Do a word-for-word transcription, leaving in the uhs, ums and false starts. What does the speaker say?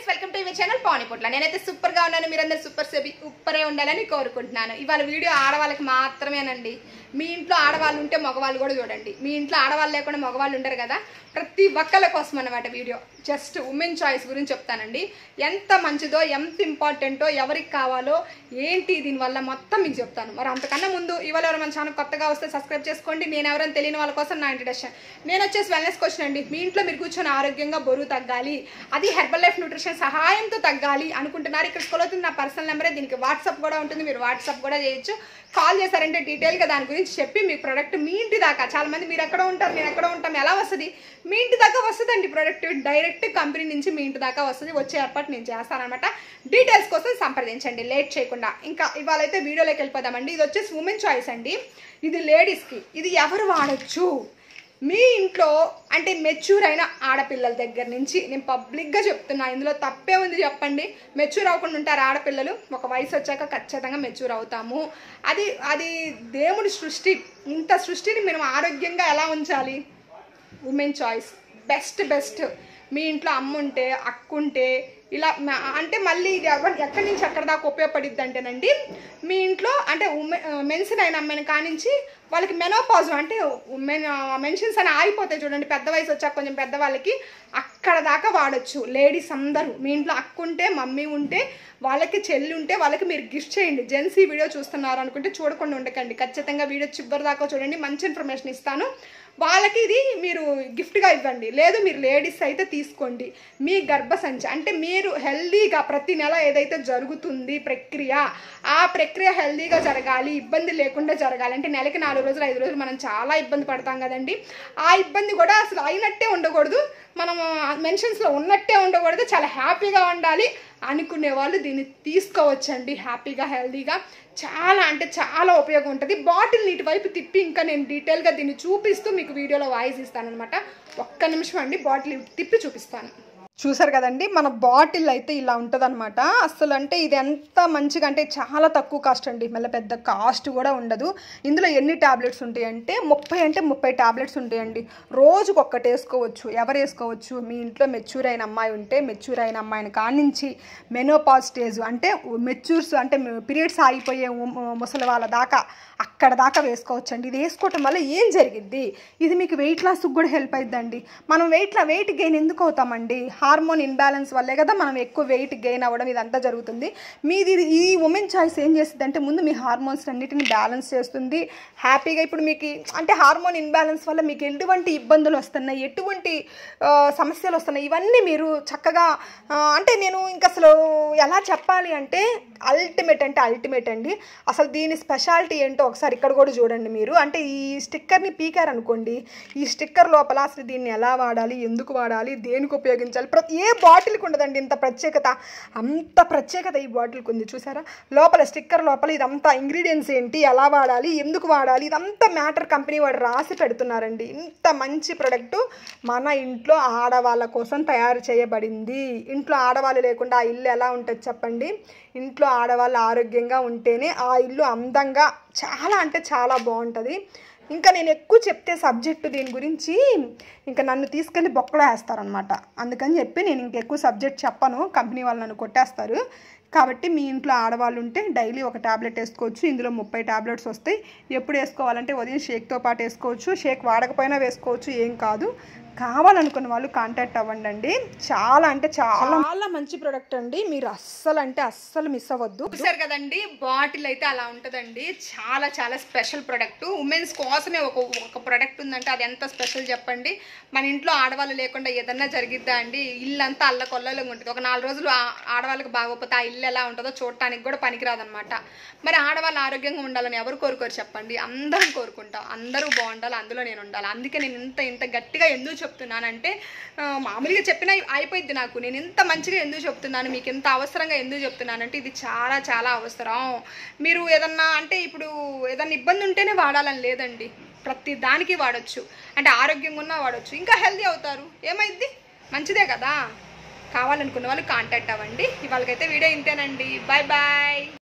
Friends welcome to your channel Pavani Potla. నేనైతే super గా ఉన్నాను, మీరందరూ సూపర్ సూపరే ఉండాలని కోరుకుంటున్నాను. ఇవాళ వీడియో ఆడవాళ్ళకి మాత్రమేనండి. మీ ఇంట్లో ఆడవాళ్ళు ఉంటే మగవాళ్ళు కూడా చూడండి. మీ ఇంట్లో ఆడవాళ్ళు లేకుండా మగవాళ్ళు ఉండరు కదా, ప్రతి ఒక్కళ్ళ కోసం అన్నమాట వీడియో. జస్ట్ ఉమెన్ చాయిస్ గురించి చెప్తానండి. ఎంత మంచిదో, ఎంత ఇంపార్టెంటో, ఎవరికి కావాలో, ఏంటి దీనివల్ల మొత్తం మీకు చెప్తాను. మరి అంతకన్నా ముందు ఇవాళ ఎవరు మన ఛానల్ కొత్తగా వస్తే సబ్స్క్రైబ్ చేసుకోండి. నేను ఎవరైనా తెలియని వాళ్ళ కోసం నా ఇంట్రడక్షన్. నేను వచ్చేసి వెల్నెస్ కోచ్ అండి. మీ ఇంట్లో మీరు కూర్చొని ఆరోగ్యంగా బరువు తగ్గాలి, అది హెర్బల్ లైఫ్ న్యూట్రిషన్ సహాయంతో తగ్గాలి అనుకుంటున్నారు. ఇక్కడ స్కూల్ అవుతుంది నా పర్సనల్ నెంబరే. దీనికి వాట్సాప్ కూడా ఉంటుంది, మీరు వాట్సాప్ కూడా చేయొచ్చు. కాల్ చేశారంటే డీటెయిల్గా దాని గురించి చెప్పి మీ ప్రోడక్ట్ మీ ఇంటి దాకా, చాలా మంది మీరు ఎక్కడ ఉంటారు నేను ఎక్కడ ఉంటాం ఎలా వస్తుంది, మీ ఇంటి దాకా వస్తుందండి ప్రోడక్ట్. డైరెక్ట్ కంపెనీ నుంచి మీ ఇంటి దాకా వస్తుంది. వచ్చే ఏర్పాటు నేను చేస్తానమాట. డీటెయిల్స్ కోసం సంప్రదించండి లేట్ చేయకుండా. ఇంకా ఇవాళ అయితే వీడియోలోకి వెళ్ళిపోదామండి. ఇది వచ్చేసి ఉమెన్ చాయిస్ అండి. ఇది లేడీస్కి. ఇది ఎవరు వాడచ్చు, మీ ఇంట్లో అంటే మెచ్యూర్ అయిన ఆడపిల్లల దగ్గర నుంచి. నేను పబ్లిక్గా చెప్తున్నా, ఇందులో తప్పే ఉంది చెప్పండి. మెచ్యూర్ అవ్వకుండా ఉంటారు ఆడపిల్లలు, ఒక వయసు వచ్చాక ఖచ్చితంగా మెచ్యూర్ అవుతాము. అది అది దేవుడి సృష్టి. ఇంత సృష్టిని మనం ఆరోగ్యంగా ఎలా ఉంచాలి? Women choice best best. మీ ఇంట్లో అమ్మ ఉంటే, అక్క ఉంటే, ఇలా అంటే మళ్ళీ ఇది ఎవరు ఎక్కడి నుంచి ఎక్కడి దాకా ఉపయోగపడిద్ది అంటేనండి, మీ ఇంట్లో అంటే ఉమె మెన్షన్ అయిన అమ్మాయిని కానించి వాళ్ళకి మెనోపాజ్ అంటే మెన్ మెన్షన్స్ అని ఆగిపోతాయి చూడండి, పెద్ద వయసు వచ్చాక కొంచెం పెద్దవాళ్ళకి, అక్కడ దాకా వాడచ్చు. లేడీస్ అందరూ మీ ఇంట్లో అక్క ఉంటే, మమ్మీ ఉంటే, వాళ్ళకి చెల్లి ఉంటే వాళ్ళకి మీరు గిఫ్ట్ చేయండి. జెంట్స్ ఈ వీడియో చూస్తున్నారు అనుకుంటే చూడకుండా ఉండకండి, ఖచ్చితంగా వీడియో చివరి దాకా చూడండి. మంచి ఇన్ఫర్మేషన్ ఇస్తాను. వాళ్ళకి ఇది మీరు గిఫ్ట్గా ఇవ్వండి. లేదు మీరు లేడీస్ అయితే తీసుకోండి. మీ గర్భసంచి అంటే మీరు హెల్దీగా ప్రతి నెల ఏదైతే జరుగుతుంది ప్రక్రియ, ఆ ప్రక్రియ హెల్దీగా జరగాలి, ఇబ్బంది లేకుండా జరగాలి. అంటే నెలకి నాలుగు రోజులు ఐదు రోజులు మనం చాలా ఇబ్బంది పడతాం కదండి. ఆ ఇబ్బంది కూడా అసలు అయినట్టే ఉండకూడదు, మనం మెన్షన్స్లో ఉన్నట్టే ఉండకూడదు, చాలా హ్యాపీగా ఉండాలి అనుకునే వాళ్ళు దీన్ని తీసుకోవచ్చండి. హ్యాపీగా హెల్దీగా చాలా అంటే చాలా ఉపయోగం ఉంటుంది. బాటిల్ నీటి వైపు తిప్పి ఇంకా నేను డీటెయిల్గా దీన్ని చూపిస్తూ మీకు వీడియోలో వాయిస్ ఇస్తాను అనమాట. ఒక్క నిమిషం అండి, బాటిల్ తిప్పి చూపిస్తాను. చూసారు కదండి, మన బాటిల్ అయితే ఇలా ఉంటుంది అనమాట. అసలు అంటే ఇది ఎంత మంచిగా అంటే చాలా తక్కువ కాస్ట్ అండి, మళ్ళీ పెద్ద కాస్ట్ కూడా ఉండదు. ఇందులో ఎన్ని ట్యాబ్లెట్స్ ఉంటాయి అంటే ముప్పై అంటే ముప్పై ట్యాబ్లెట్స్ ఉంటాయండి. రోజుకు ఒక్కటి వేసుకోవచ్చు. ఎవరు వేసుకోవచ్చు? మీ ఇంట్లో మెచ్యూర్ అయిన అమ్మాయి ఉంటే, మెచ్యూర్ అయిన అమ్మాయిని కానించి మెనోపాజ్ స్టేజ్ అంటే మెచ్యూర్స్ అంటే పీరియడ్స్ ఆగిపోయే ముసలి వాళ్ళ దాకా అక్కడ దాకా వేసుకోవచ్చు అండి. ఇది వేసుకోవటం వల్ల ఏం జరిగిద్ది, ఇది మీకు వెయిట్ లాస్కి కూడా హెల్ప్ అవుతుందండి. మనం వెయిట్ వెయిట్ గెయిన్ ఎందుకు అవుతామండి? హార్మోన్ ఇన్బ్యాలెన్స్ వల్లే కదా మనం ఎక్కువ వెయిట్ గెయిన్ అవ్వడం ఇదంతా జరుగుతుంది. మీది ఈ ఉమెన్ చాయిస్ ఏం చేస్తుంది అంటే ముందు మీ హార్మోన్స్ అన్నిటిని బ్యాలెన్స్ చేస్తుంది. హ్యాపీగా ఇప్పుడు మీకు అంటే హార్మోన్ ఇన్బ్యాలెన్స్ వల్ల మీకు ఎటువంటి ఇబ్బందులు వస్తున్నాయి, ఎటువంటి సమస్యలు వస్తున్నాయి, ఇవన్నీ మీరు చక్కగా అంటే నేను ఇంకా అసలు ఎలా చెప్పాలి అంటే అల్టిమేట్ అంటే అల్టిమేట్ అండి. అసలు దీని స్పెషాలిటీ ఏంటో ఒకసారి ఇక్కడ కూడా చూడండి మీరు. అంటే ఈ స్టిక్కర్ని పీకారు అనుకోండి, ఈ స్టిక్కర్ లోపల అసలు దీన్ని ఎలా వాడాలి, ఎందుకు వాడాలి, దేనికి ఉపయోగించాలి, ప్రతి ఏ బాటిల్కి ఉండదండి ఇంత ప్రత్యేకత. అంత ప్రత్యేకత ఈ బాటిల్కి ఉంది. చూసారా లోపల స్టిక్కర్ లోపల ఇదంతా ఇంగ్రీడియంట్స్ ఏంటి, ఎలా వాడాలి, ఎందుకు వాడాలి, ఇదంతా మ్యాటర్ కంపెనీ వాడు రాసి పెడుతున్నారండి. ఇంత మంచి ప్రొడక్టు మన ఇంట్లో ఆడవాళ్ళ కోసం తయారు చేయబడింది. ఇంట్లో ఆడవాళ్ళు లేకుండా ఆ ఇల్లు ఎలా ఉంటుంది చెప్పండి? ఇంట్లో ఆడవాళ్ళు ఆరోగ్యంగా ఉంటేనే ఆ ఇల్లు అందంగా చాలా అంటే చాలా బాగుంటుంది. ఇంకా నేను ఎక్కువ చెప్తే సబ్జెక్టు దీని గురించి ఇంకా నన్ను తీసుకెళ్ళి బొక్కలో వేస్తారనమాట. అందుకని చెప్పి నేను ఇంకెక్కువ సబ్జెక్ట్ చెప్పను, కంపెనీ వాళ్ళు నన్ను కొట్టేస్తారు. కాబట్టి మీ ఇంట్లో ఆడవాళ్ళు ఉంటే డైలీ ఒక ట్యాబ్లెట్ వేసుకోవచ్చు. ఇందులో ముప్పై ట్యాబ్లెట్స్ వస్తాయి. ఎప్పుడు వేసుకోవాలంటే ఉదయం షేక్తో పాటు వేసుకోవచ్చు, షేక్ వాడకపోయినా వేసుకోవచ్చు, ఏం కాదు. కావాలనుకున్న వాళ్ళు కాంటాక్ట్ అవ్వండి అండి. చాలా అంటే చాలా చాలా మంచి ప్రోడక్ట్ అండి, మీరు అస్సలు అంటే అస్సలు మిస్ అవ్వద్దు. చూసారు కదండి, బాటిల్ అయితే అలా ఉంటుందండి. చాలా చాలా స్పెషల్ ప్రోడక్ట్. ఉమెన్స్ కోసమే ఒక ఒక ప్రోడక్ట్ ఉందంటే అది ఎంత స్పెషల్ చెప్పండి. మన ఇంట్లో ఆడవాళ్ళు లేకుండా ఏదన్నా జరిగిద్దా అండి? ఇల్లు అంతా అల్లకొల్లలుగా ఉంటుంది. ఒక నాలుగు రోజులు ఆడవాళ్ళకి బాగోపోతే ఆ ఇల్లు ఎలా ఉంటుందో చూడటానికి కూడా పనికిరాదనమాట. మరి ఆడవాళ్ళు ఆరోగ్యంగా ఉండాలని ఎవరు కోరుకోరు చెప్పండి? అందరం కోరుకుంటాం. అందరూ బాగుండాలి, అందులో నేను ఉండాలి. అందుకే నేను ఇంత ఇంత గట్టిగా ఎందుకు చెప్తున్నానంటే మామూలుగా చెప్పినా అయిపోయింది నాకు. నేను ఇంత మంచిగా ఎందుకు చెప్తున్నాను, మీకు ఎంత అవసరంగా ఎందుకు చెప్తున్నానంటే ఇది చాలా చాలా అవసరం. మీరు ఏదన్నా అంటే ఇప్పుడు ఏదన్నా ఇబ్బంది ఉంటేనే వాడాలని లేదండి, ప్రతి దానికి వాడచ్చు. అంటే ఆరోగ్యంగా ఉన్నా వాడచ్చు, ఇంకా హెల్దీ అవుతారు. ఏమైద్ది? మంచిదే కదా. కావాలనుకున్న వాళ్ళు కాంటాక్ట్ అవ్వండి. ఇవాళకైతే వీడియో ఇంతేనండి. Bye bye.